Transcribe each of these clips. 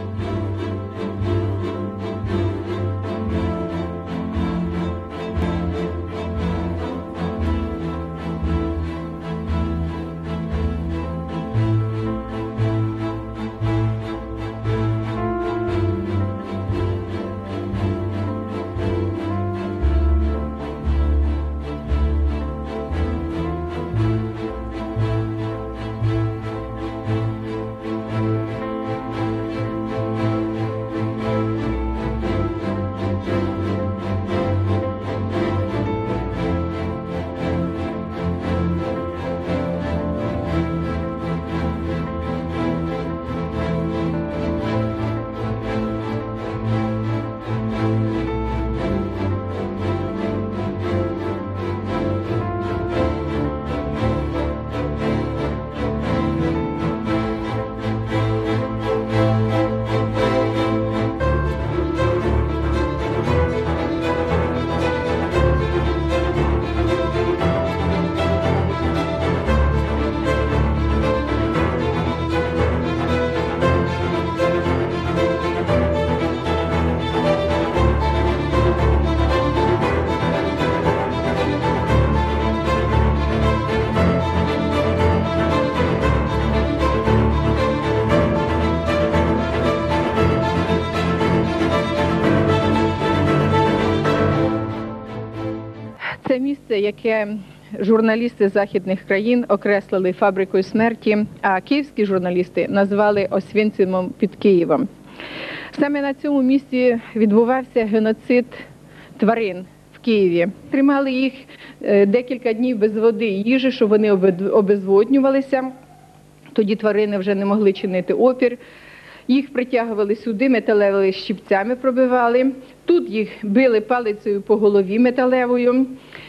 Це місце, яке журналісти західних країн окреслили фабрикою смерті, а київські журналісти назвали Освенцимом під Києвом. Саме на цьому місці відбувався геноцид тварин в Києві. Тримали їх декілька днів без води і їжі, щоб вони обезводнювалися. Тоді тварини вже не могли чинити опір. Їх притягували сюди, металевими щипцями пробивали. Тут їх били палицею по голові металевою.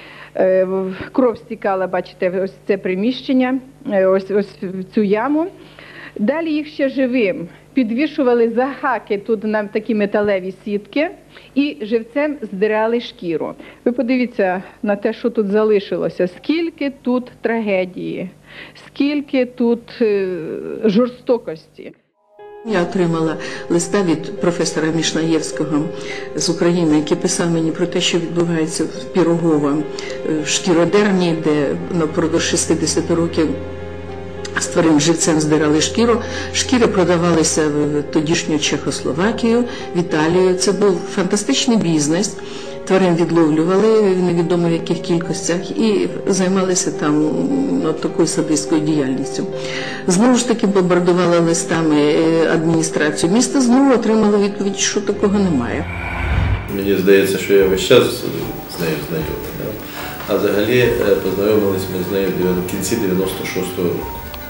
Кров стікала, бачите, ось це приміщення, ось в цю яму. Далі їх ще живим підвішували за гаки, тут нам такі металеві сітки, і живцем здирали шкіру. Ви подивіться на те, що тут залишилося, скільки тут трагедії, скільки тут жорстокості. Я отримала листа від професора Мішнаєвського з України, який писав мені про те, що відбувається в Пірогово, в шкіродерні, де напродовж 60 років з тварин живцем здирали шкіру. Шкіри продавалися в тодішню Чехословакію, в Італію. Це був фантастичний бізнес. Тварин відловлювали в невідомо в яких кількостях і займалися там такою садистською діяльністю. Знову ж таки бомбардували листами адміністрацію міста, знову отримали відповідь, що такого немає. Мені здається, що я весь час з нею знайомий. А взагалі познайомилися ми з нею в кінці 96-го року,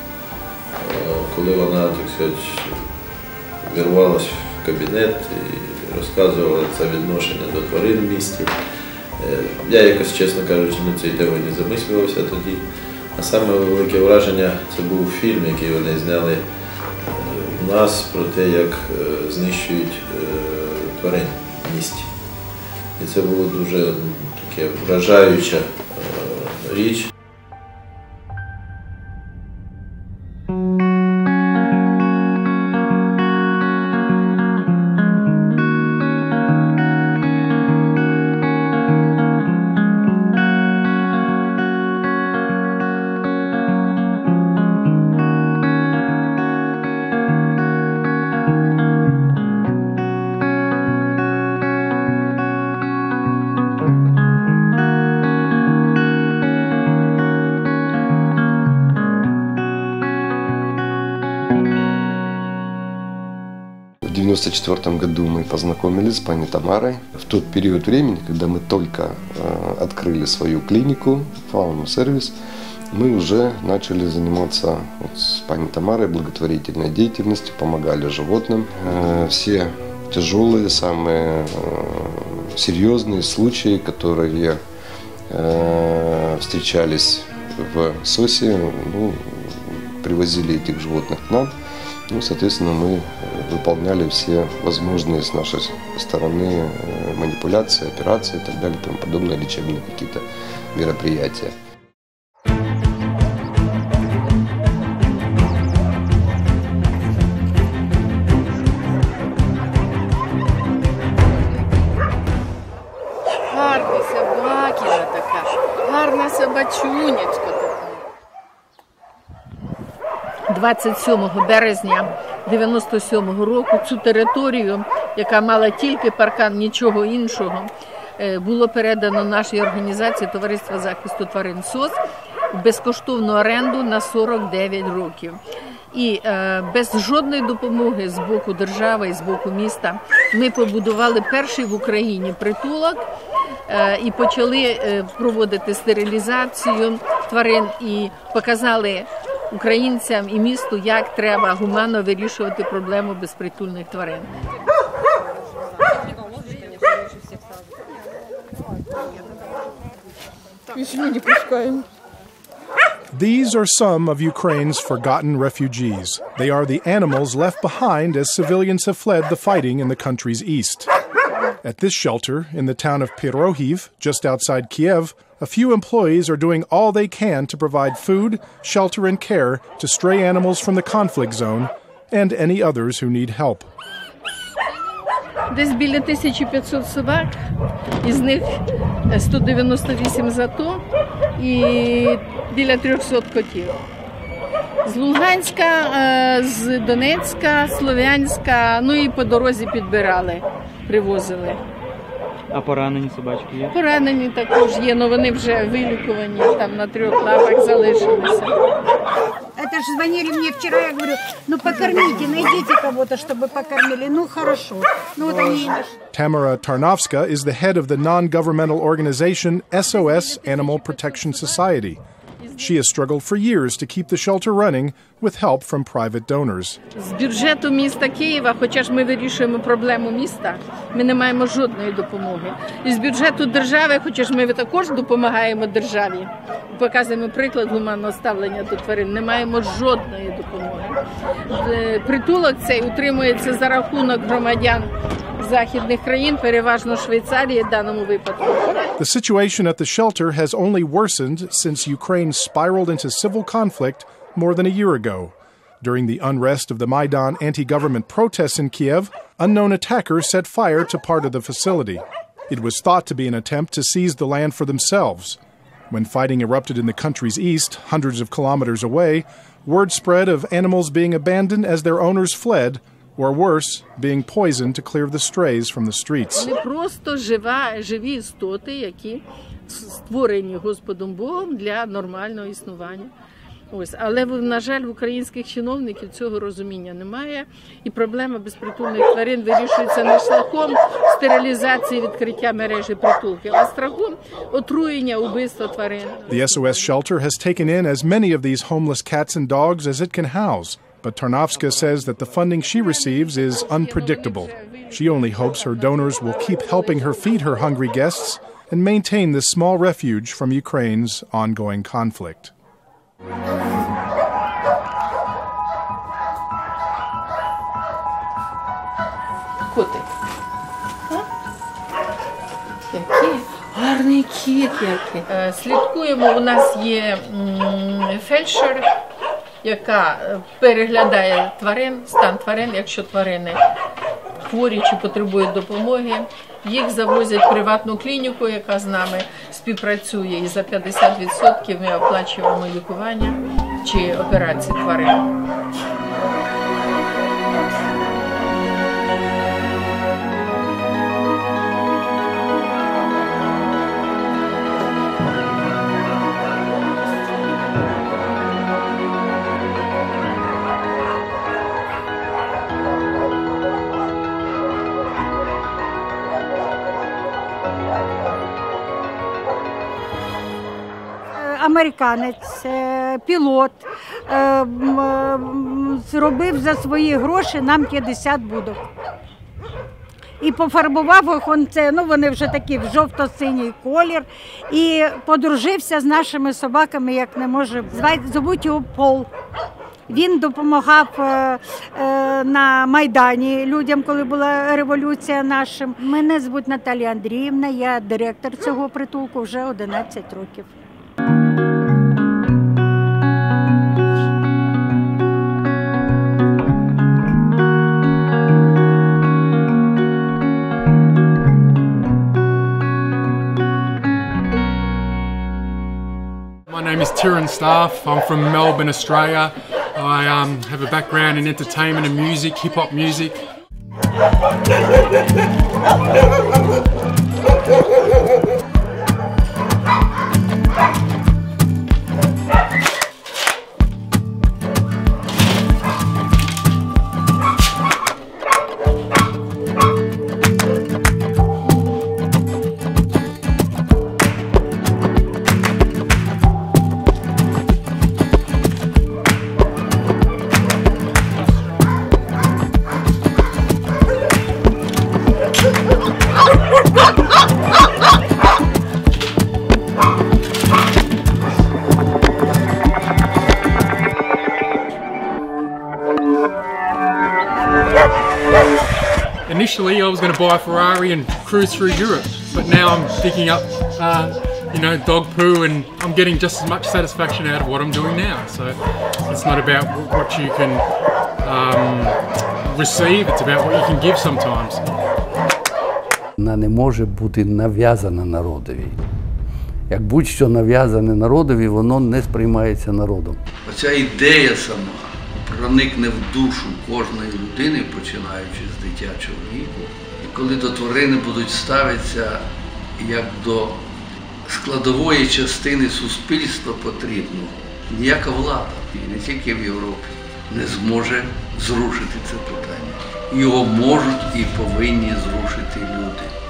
коли вона, так сказати, вірвалася в кабінет і розказувала це відношення до тварин в місті. Я якось, чесно кажучи, на цій темі не замислювався тоді. А саме велике враження – це був фільм, який вони зняли у нас про те, як знищують тварин в місті. І це було дуже таке вражаюча річ. В 1994 году мы познакомились с пани Тамарой. В тот период времени, когда мы только открыли свою клинику, фауну-сервис, мы уже начали заниматься с пани Тамарой благотворительной деятельностью, помогали животным. Все тяжелые, самые серьезные случаи, которые встречались в СОСе, привозили этих животных к нам. Соответственно, мы выполняли все возможные с нашей стороны манипуляции, операции и так далее, тому подобные лечебные какие-то мероприятия. Гарна собачунечка. 27 березня 97-го року цю територію, яка мала тільки паркан, нічого іншого, було передано нашій організації Товариства захисту тварин СОС в безкоштовну оренду на 49 років. І без жодної допомоги з боку держави і з боку міста ми побудували перший в Україні притулок і почали проводити стерилізацію тварин і показали українцям і місту, як треба гуманно вирішувати проблему безпритульних тварин. These are some of Ukraine's forgotten refugees. They are the animals left behind as civilians have fled the fighting in the country's east. At this shelter, in the town of Pyrohiv, just outside Kiev, a few employees are doing all they can to provide food, shelter, and care to stray animals from the conflict zone and any others who need help. Десь біля 1500 собак, із них 198 з АТО і біля 300 котів. З Луганська, з Донецька, Слов'янська, ну і по дорозі підбирали, привозили. А поранені собачки є? Поранені також є, але вони вже вилікувані, там на 3 лапах залишилися. Это же звонили мне вчера, я говорю, ну покормите, найдите кого-то, чтобы покормили. Ну хорошо. Ну вот они... Tamara Tarnovska is the head of the non-governmental organization SOS Animal Protection Society. She has struggled for years to keep the shelter running with help from private donors. З бюджету міста Києва, хоча ж ми вирішуємо проблему міста, ми не маємо жодної допомоги. І з бюджету держави, хоча ж ми також допомагаємо державі, показуємо приклад гуманного ставлення до тварин, не маємо жодної допомоги. Притулок цей утримується за рахунок громадян західних країн, переважно Швейцарії в даному випадку. The situation at the shelter has only worsened since Ukraine spiraled into civil conflict more than a year ago. During the unrest of the Maidan anti-government protests in Kiev, unknown attackers set fire to part of the facility. It was thought to be an attempt to seize the land for themselves. When fighting erupted in the country's east, hundreds of kilometers away, word spread of animals being abandoned as their owners fled, or worse, being poisoned to clear the strays from the streets. Вони просто живі істоти, які створені Господом Богом для нормального існування. Ось, але, на жаль, в українських чиновників цього розуміння немає, і проблема безпритульних тварин вирішується не шляхом стерилізації, відкриття мережі притулків, а шляхом отруєння, убивства тварин. The SOS shelter has taken in as many of these homeless cats and dogs as it can house, but Tarnovska says that the funding she receives is unpredictable. She only hopes her donors will keep helping her feed her hungry guests and maintain this small refuge from Ukraine's ongoing conflict. Котик. Який гарний кіт який. Слідкуємо, у нас є фельдшер, яка переглядає тварин, стан тварин, якщо тварини хворі чи потребують допомоги. Їх завозять в приватну клініку, яка з нами співпрацює, і за 50% ми оплачуємо лікування чи операції тварин. Американець, пілот, зробив за свої гроші нам 50 будок. І пофарбував їх, вони вже такі в жовто-синій колір, і подружився з нашими собаками, як не може. Звуть його Пол. Він допомагав на Майдані людям, коли була революція нашим. Мене звуть Наталія Андріївна, я директор цього притулку вже 11 років. is Tyrone Staff. I'm from Melbourne, Australia. I have a background in entertainment and music, hip-hop music. Initially, I was going to buy a Ferrari and cruise through Europe, but now I'm picking up, dog poo, and I'm getting just as much satisfaction out of what I'm doing now. So it's not about what you can receive; it's about what you can give sometimes. Вона не може бути нав'язана народові. Як будь-що нав'язане народові, воно не сприймається народом. Оця ідея сама проникне в душу кожної людини, починаючи з дитячого віку. І коли до тварини будуть ставитися як до складової частини суспільства потрібно, ніяка влада, і не тільки в Європі, не зможе зрушити це питання. Його можуть і повинні зрушити люди.